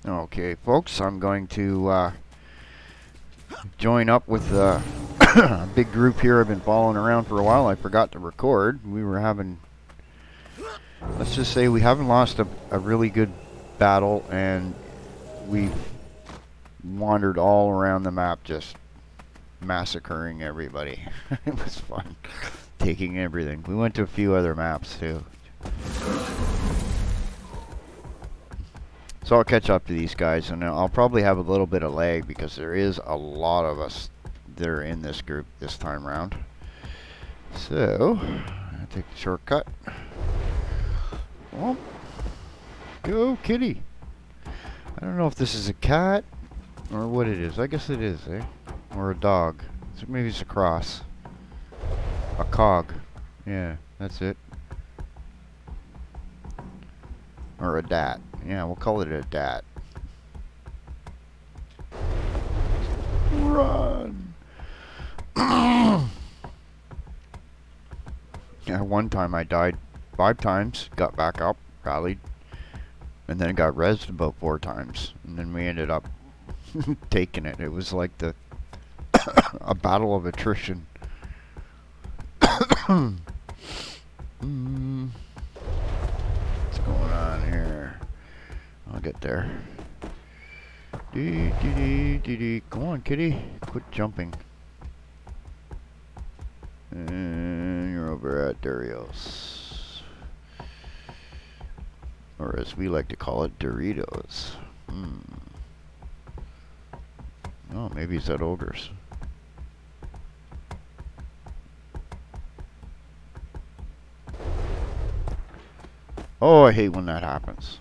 Okay, folks, I'm going to join up with a big group here I've been following around for a while. I forgot to record. We were having, let's just say we haven't lost a really good battle, and we've wandered all around the map just massacring everybody. It was fun, taking everything. We went to a few other maps too. So I'll catch up to these guys, and I'll probably have a little bit of lag because there is a lot of us that are in this group this time around. So, I'll take the shortcut. Oh, go kitty. I don't know if this is a cat or what it is. I guess it is, eh? Or a dog. So maybe it's a cross. A cog. Yeah, that's it. Or a dat. Yeah, we'll call it a dat. Run! Yeah, one time I died 5 times, got back up, rallied, and then got rezzed about 4 times. And then we ended up taking it. It was like the a battle of attrition. What's going on here? I'll get there. Come on, kitty. Quit jumping. And you're over at Doritos. Or as we like to call it, Doritos. Oh, maybe it's at Ogre's. Oh, I hate when that happens.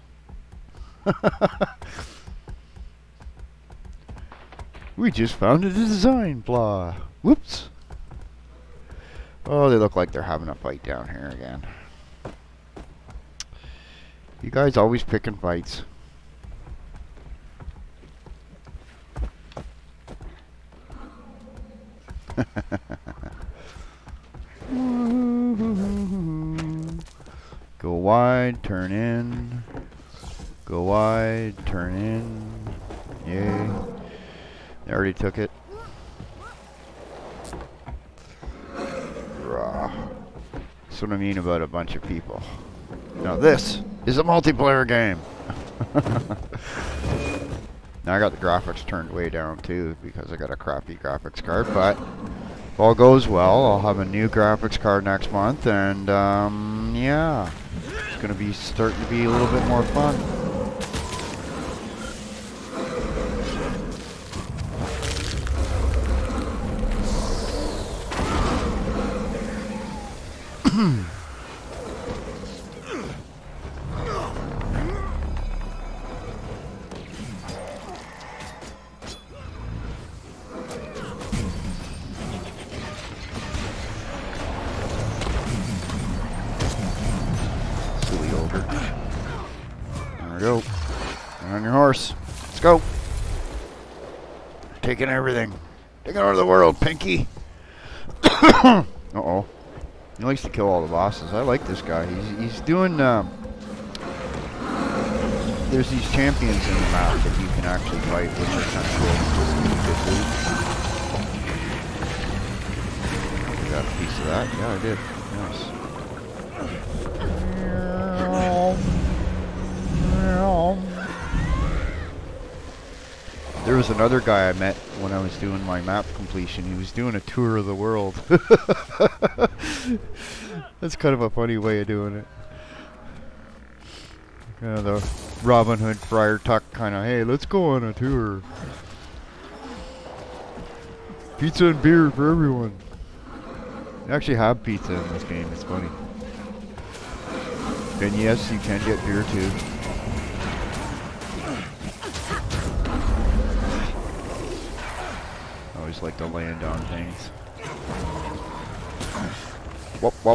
We just found a design flaw. Whoops. Oh, they look like they're having a fight down here again. You guys always picking fights. Go wide, turn in. Go wide, turn in. Yay. They already took it. Rah. That's what I mean about a bunch of people. Now this is a multiplayer game. Now I got the graphics turned way down too because I got a crappy graphics card, but if all goes well, I'll have a new graphics card next month, and yeah, it's gonna be starting to be a little bit more fun. Silly ogre. There we go. On your horse. Let's go. Taking everything. Taking over the world, Pinky. Uh-oh. He likes to kill all the bosses. I like this guy. He's doing, there's these champions in the map that you can actually fight, which are kind of cool. Got a piece of that? Yeah, I did. Nice. There was another guy I met when I was doing my map completion. He was doing a tour of the world. That's kind of a funny way of doing it. The Robin Hood, Friar Tuck kind of, hey, let's go on a tour. Pizza and beer for everyone. They actually have pizza in this game, it's funny. And yes, you can get beer too. I always like to land on things. Whoop whoop.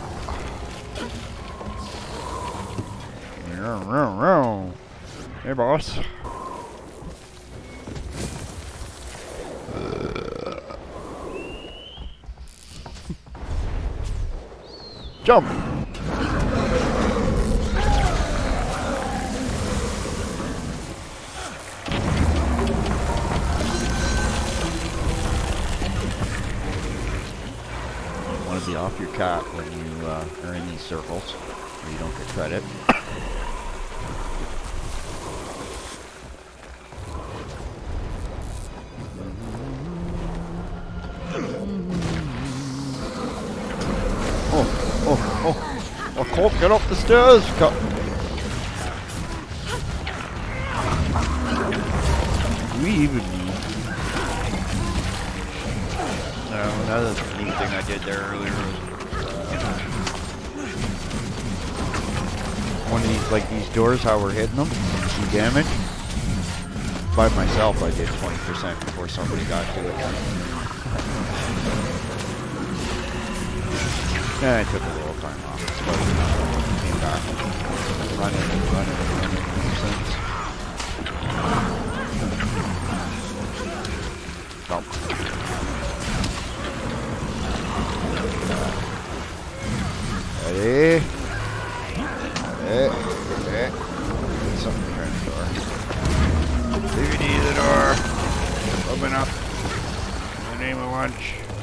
Hey boss. Jump! off your cap when you are in these circles, or you don't get credit. Oh, Colt, get up the stairs! Do we even need? No, another neat thing I did there earlier was one of these, like these doors, how we're hitting them, some damage. By myself, I did 20% before somebody got to it. Yeah, I took a little time off. But came back. Running. Since. Oh. Ready? Something behind the door. DVD the door. Open up. In the name of lunch.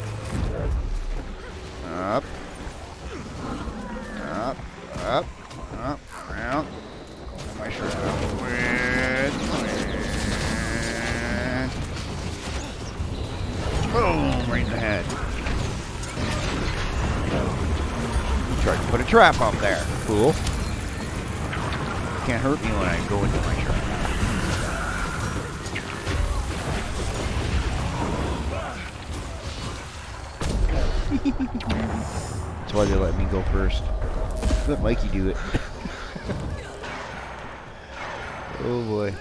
Up. Around. Pull my shirt out. Boom! Right in the head. You tried to put a trap up there. Cool. Can't hurt me when I go into my trap. That's why they let me go first. Let Mikey do it. Oh boy.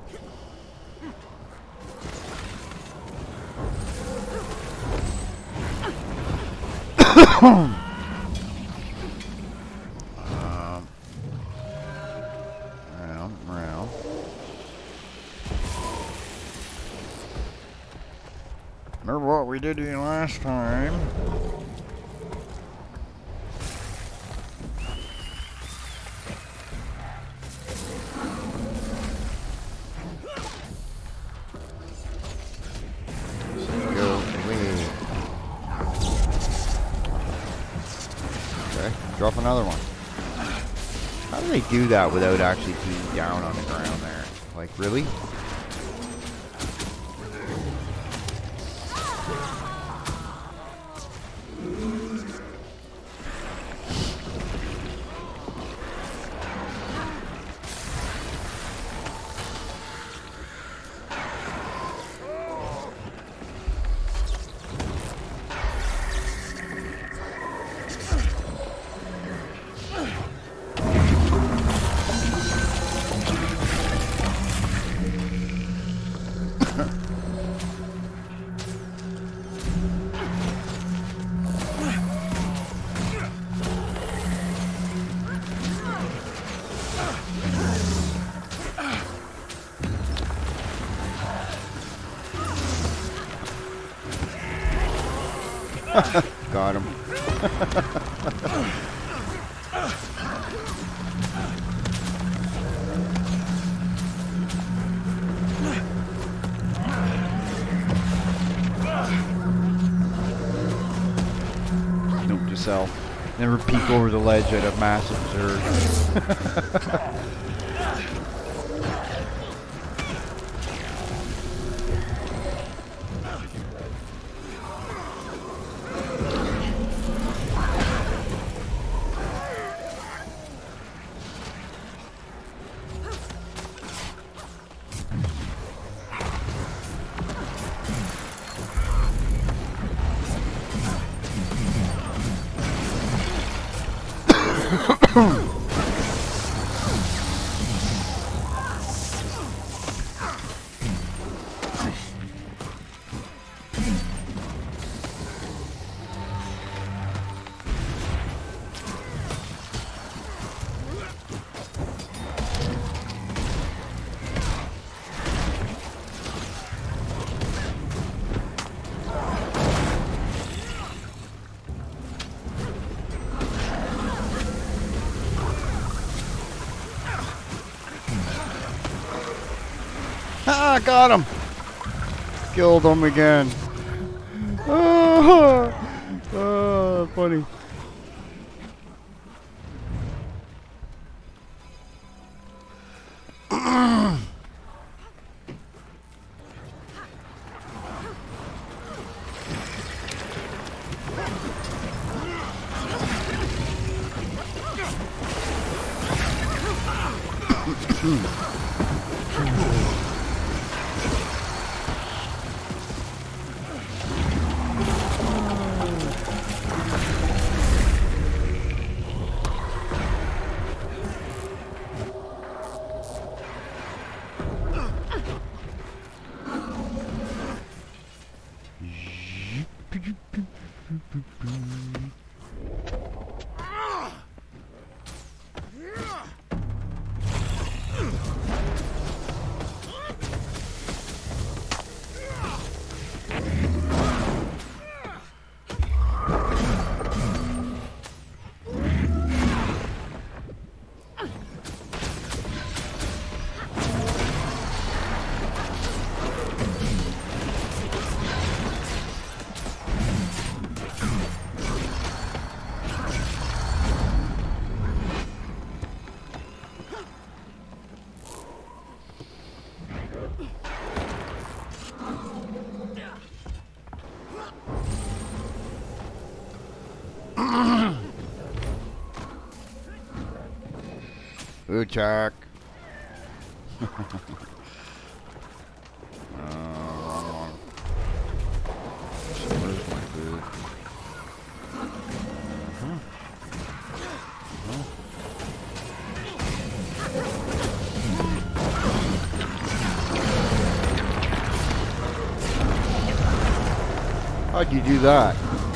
Round. Remember what we did here last time? Drop another one. How do they do that without actually being down on the ground there? Like, really? Got him. Note to self. Never peek over the ledge at a massive zerg. Ah, got him! Killed him again. Oh. Oh, funny. Food check. Wrong one. Where's my food? How'd you do that?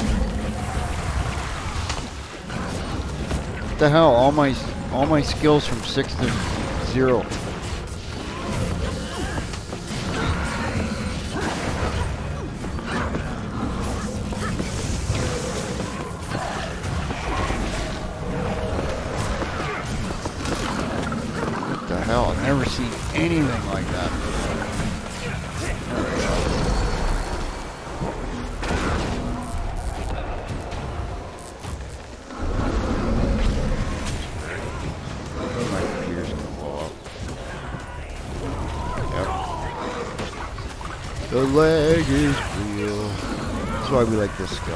What the hell? All my skills from 6 to 0. What the hell? I've never seen anything like that. The leg is real. That's why we like this skill.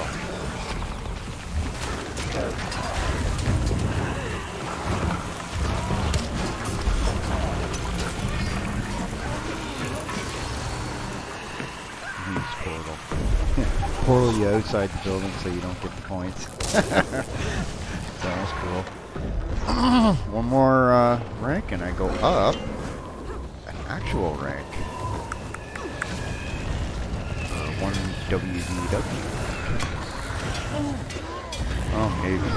Use portal. Portal you outside the building so you don't get the points. Sounds cool. One more rank and I go up an actual rank. 1 WDW. Oh, maybe.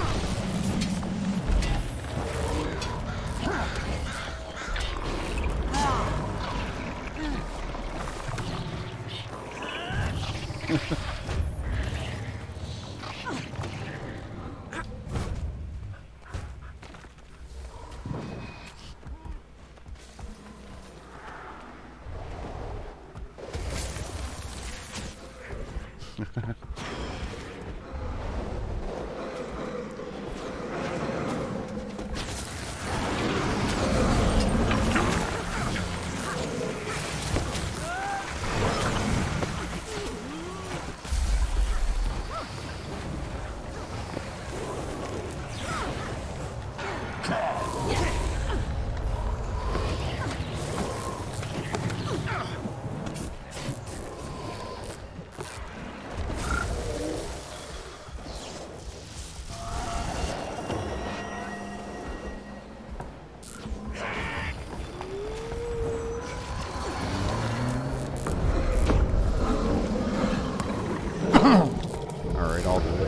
Alright, I'll do it.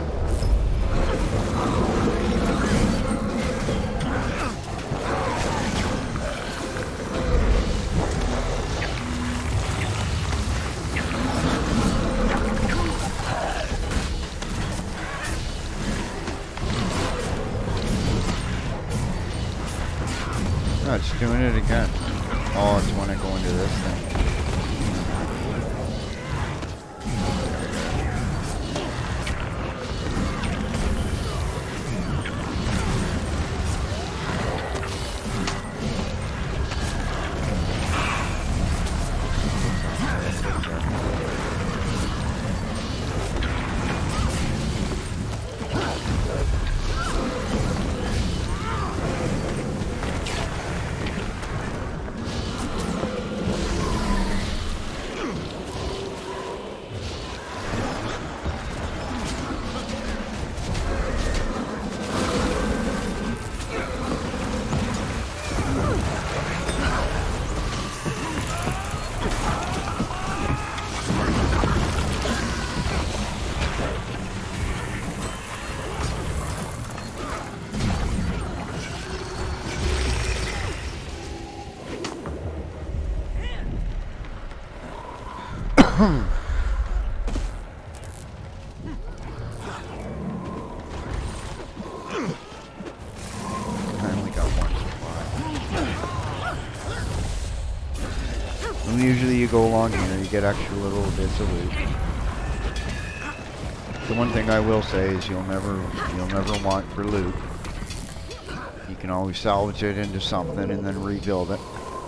Oh, it's doing it again. Oh, it's when I go into this thing. only got one supply. And usually you go along here, you get extra little bits of loot. The one thing I will say is you'll never want for loot. You can always salvage it into something and then rebuild it.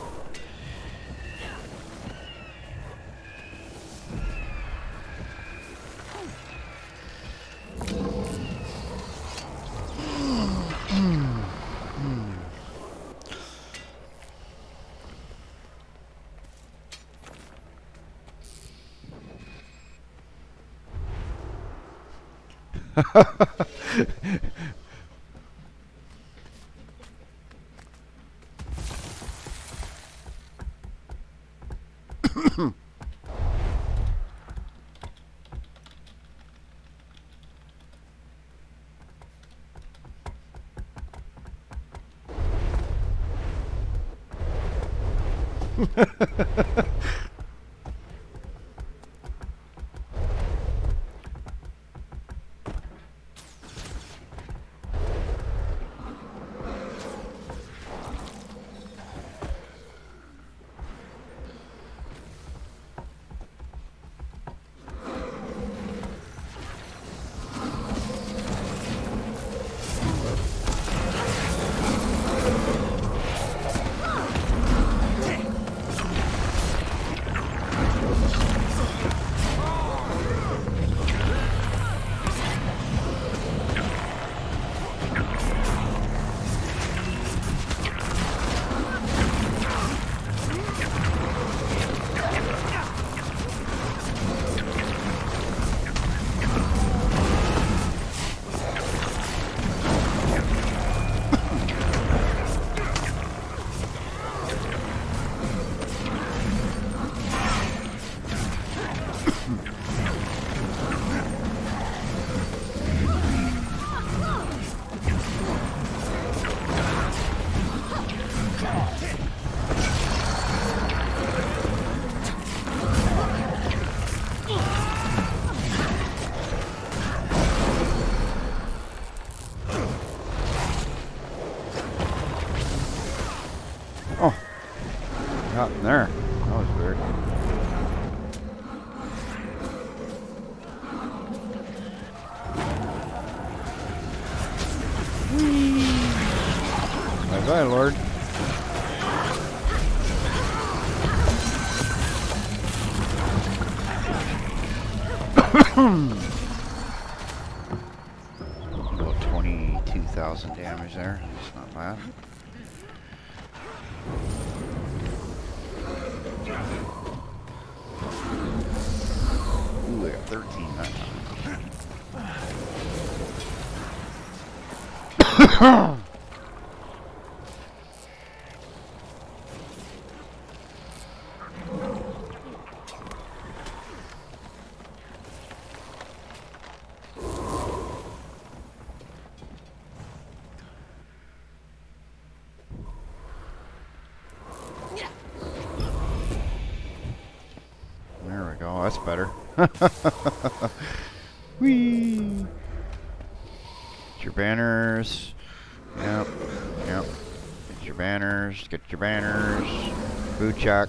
Got in there. That was weird. Bye bye, Lord. About 22,000 damage there. That's not bad. Ooh, I got 13 that time. There we go, that's better. Whee! Get your banners. Yep, yep. Get your banners, get your banners. Food check.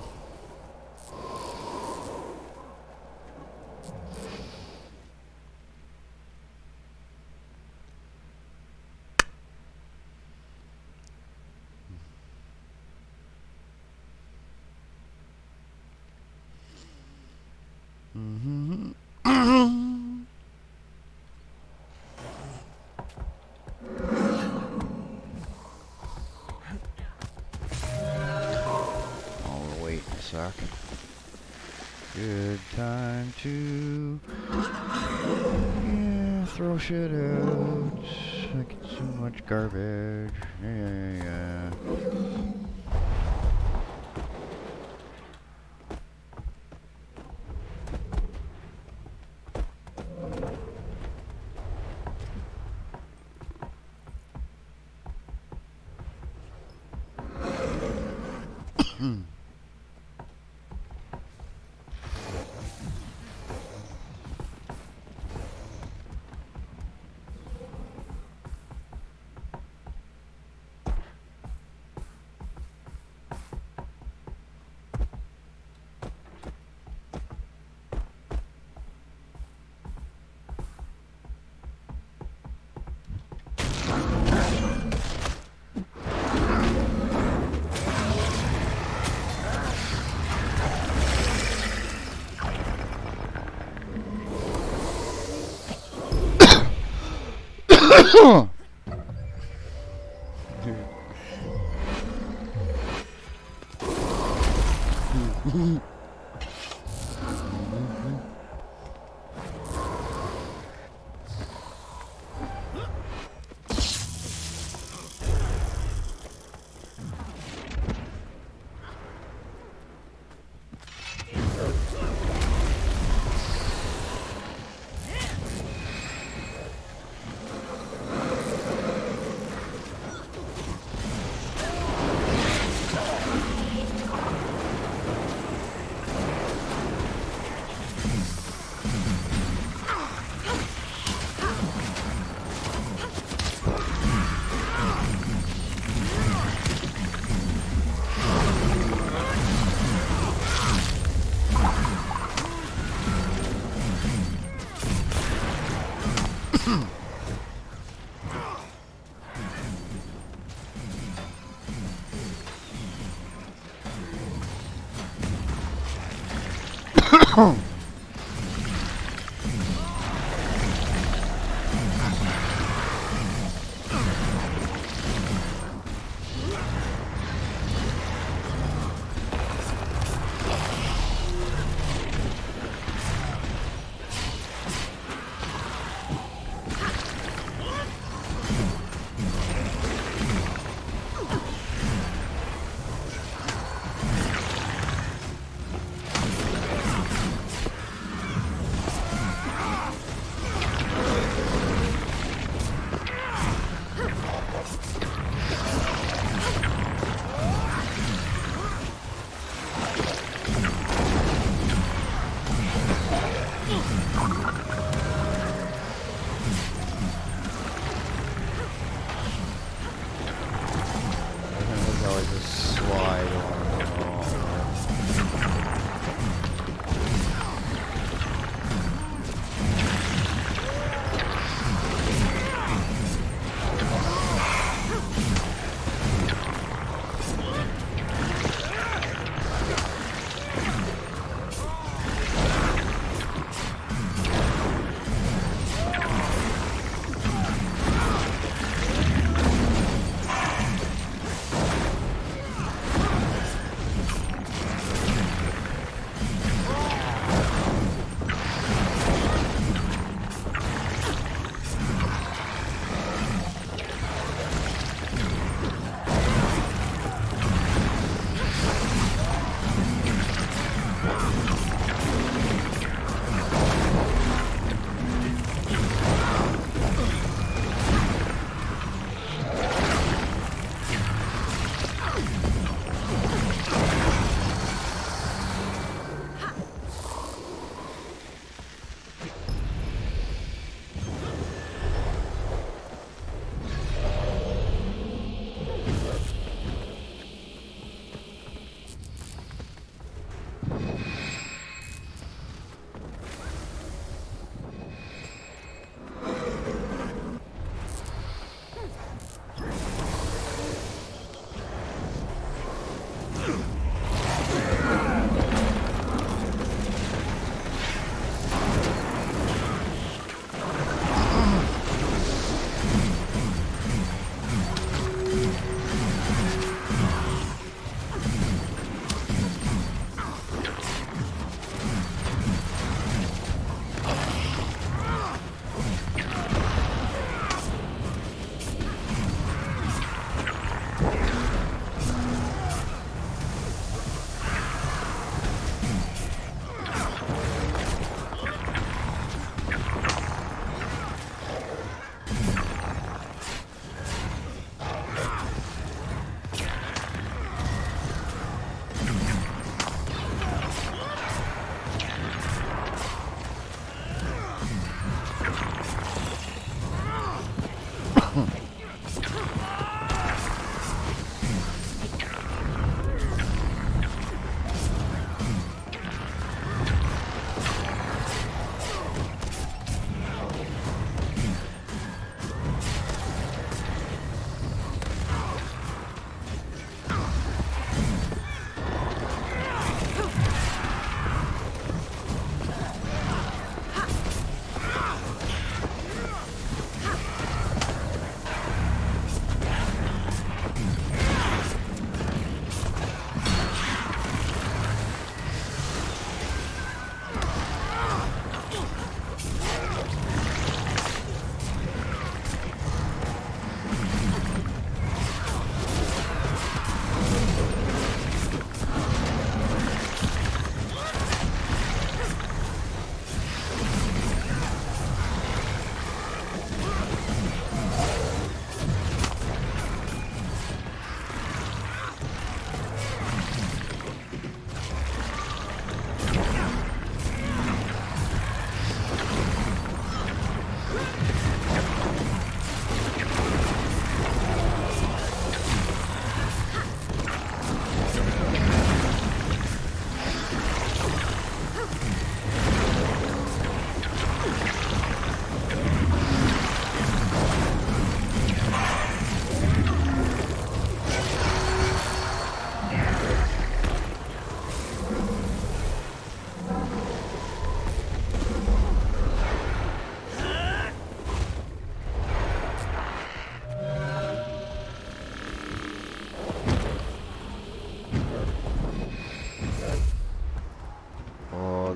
I'll wait a sec. Good time to throw shit out. I get so much garbage. Yeah.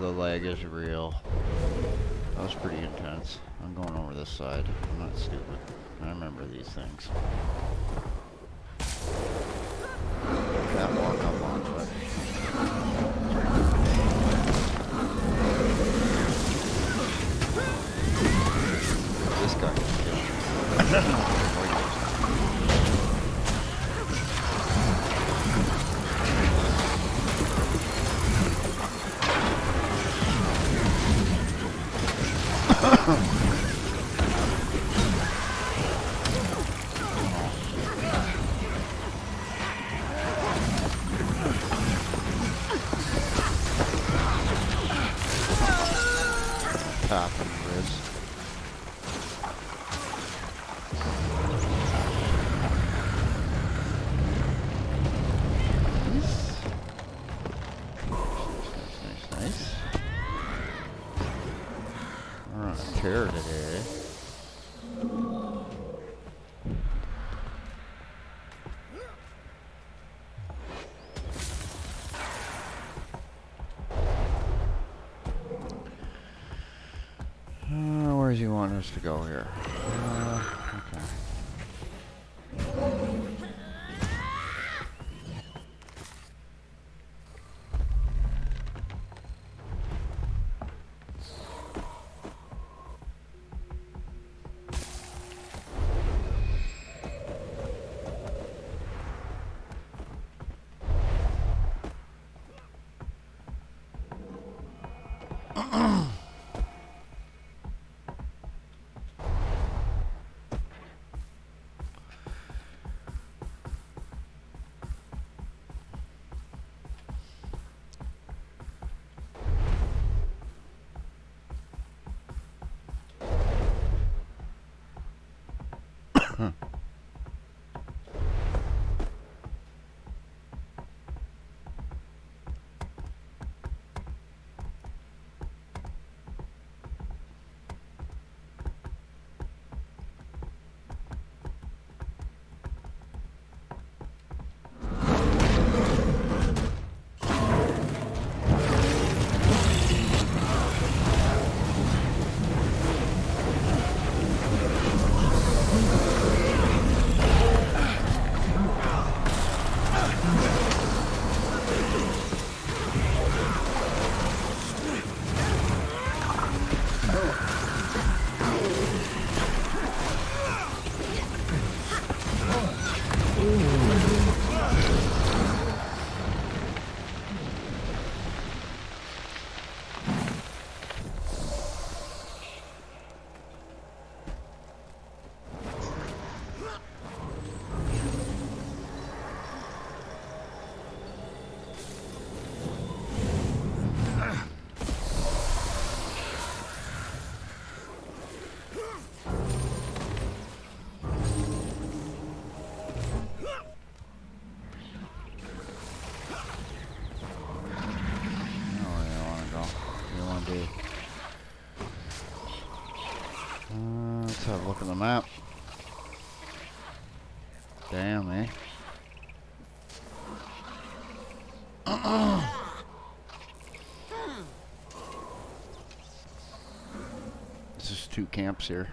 the leg is real. That was pretty intense. I'm going over this side. I'm not stupid. I remember these things. Can't walk up onto it. This guy can kill me. Tapping ribs. Nice. We're on a tear today. Where does he want us to go here? Okay. Let's have a look at the map. Damn, eh? This is 2 camps here.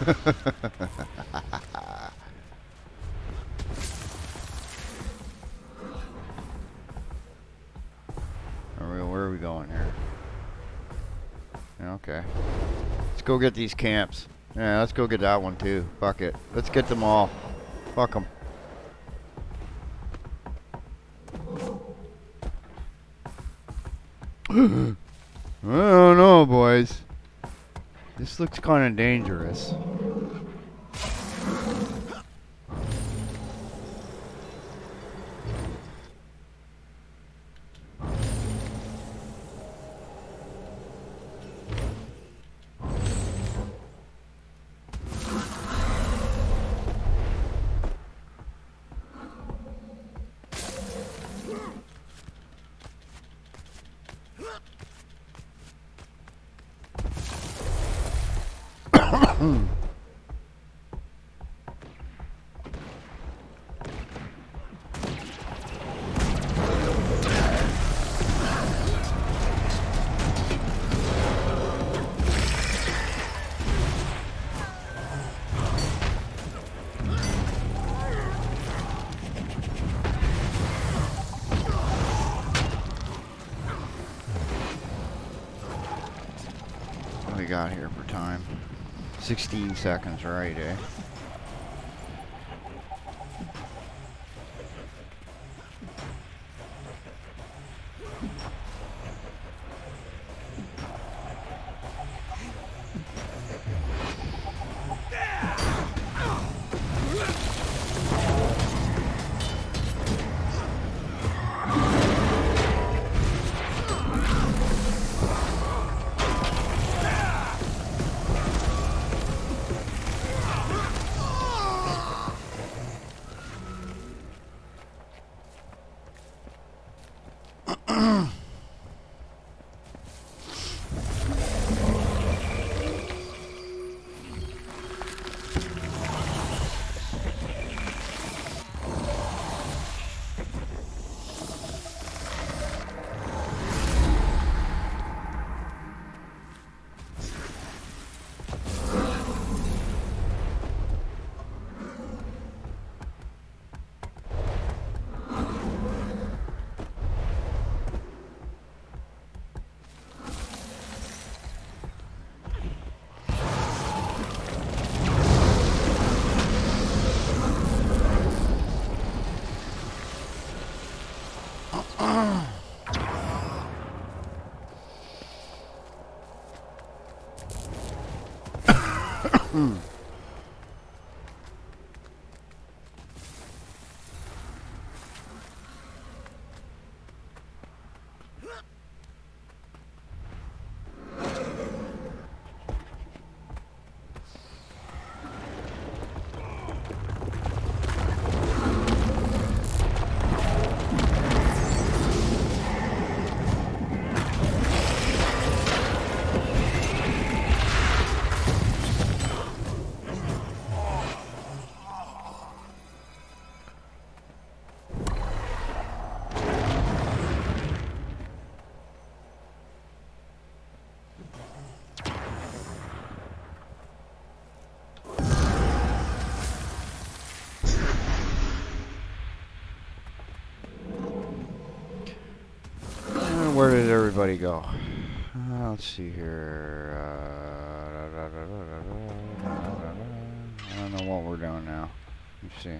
Where are we going here? Okay. Let's go get these camps. Yeah, let's go get that one too. Fuck it. Let's get them all. Fuck them. I don't know, boys. This looks kind of dangerous. What do we got here for time? 16 seconds, right, eh? Where did everybody go? Let's see here. I don't know what we're doing now. Let's see.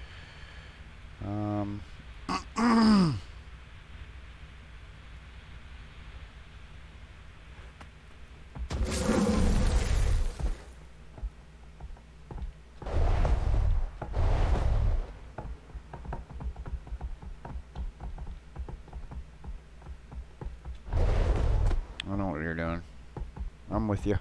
I know what you're doing. I'm with you.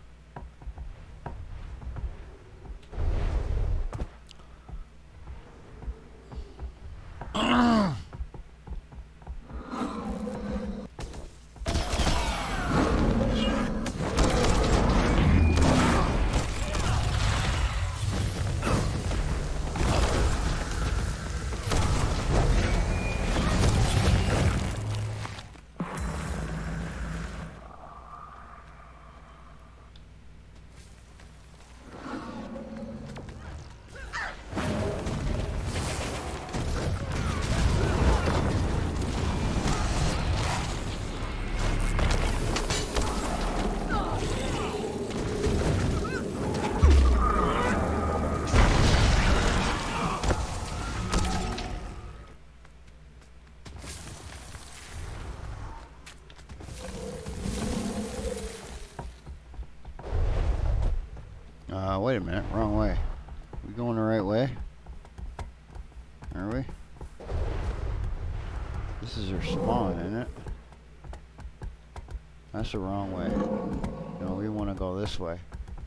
Wait a minute, wrong way. We going the right way? Are we? This is our spawn, isn't it? That's the wrong way. No, we want to go this way.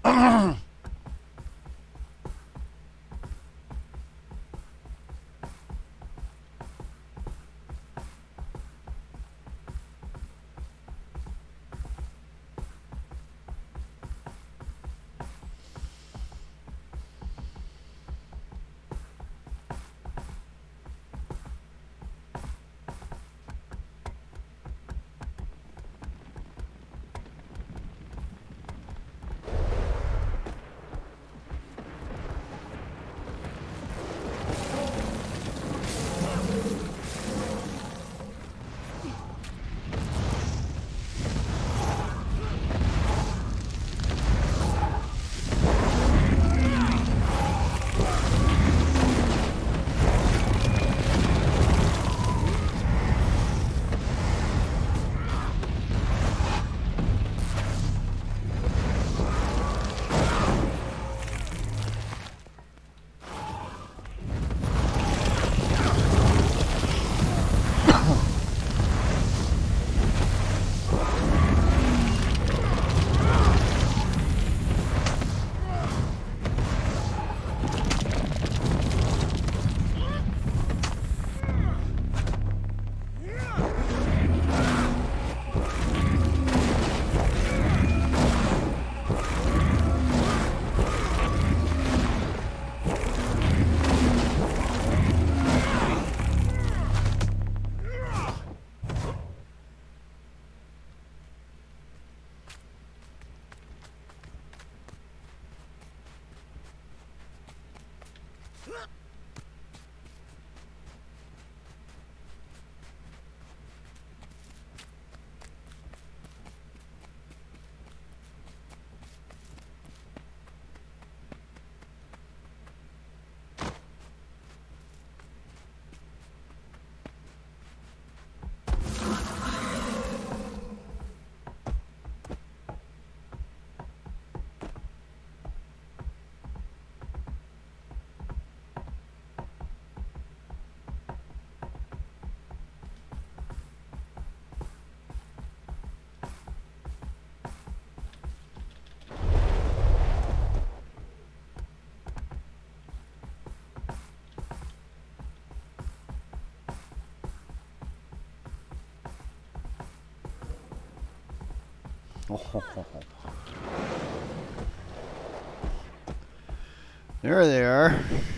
There they are.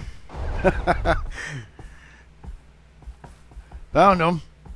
Found them.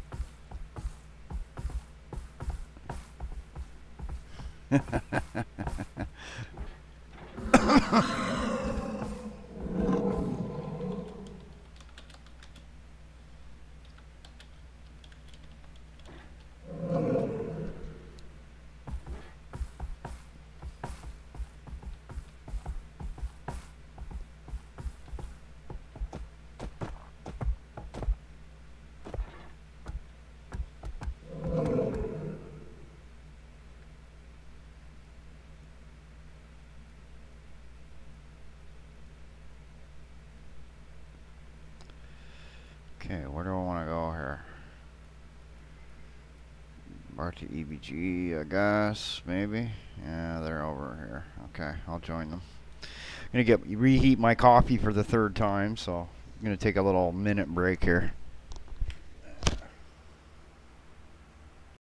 Okay, where do I want to go here? Back to EBG, I guess, maybe? Yeah, they're over here. Okay, I'll join them. I'm going to reheat my coffee for the third time, so I'm going to take a little minute break here.